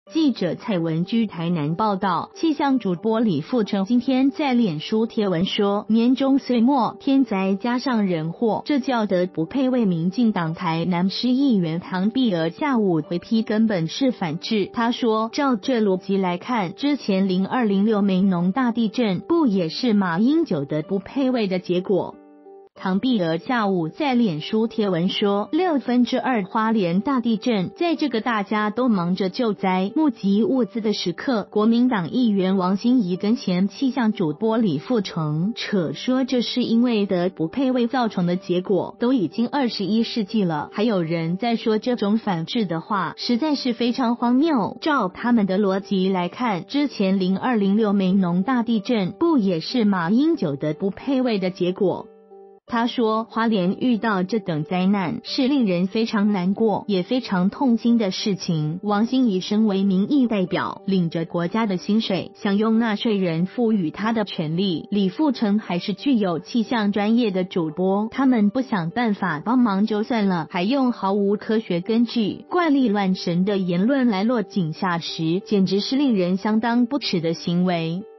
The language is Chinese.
记者蔡文居台南报道，气象主播李富成今天在脸书贴文说，年终岁末，天灾加上人祸，这叫得不配为民进党台南市议员唐碧娥下午回批，根本是反制。他说，照这逻辑来看，之前0206美浓大地震不也是马英九的不配位的结果？唐碧娥下午在脸书贴文说，2/6花莲大地震，在这个大家都忙着救灾、募集物资的时刻，国民党议员王心怡跟前气象主播李富成扯说这是因为的不配位造成的结果，都已经21世纪了，还有人在说这种反制的话，实在是非常荒谬。照他们的逻辑来看，之前0206美浓大地震不也是马英九的不配位的结果？他说，花莲遇到这等灾难是令人非常难过也非常痛心的事情。王心怡身为民意代表，领着国家的薪水，享用纳税人赋予他的权利。李富成还是具有气象专业的主播，他们不想办法帮忙就算了，还用毫无科学根据、怪力乱神的言论来落井下石，简直是令人相当不耻的行为。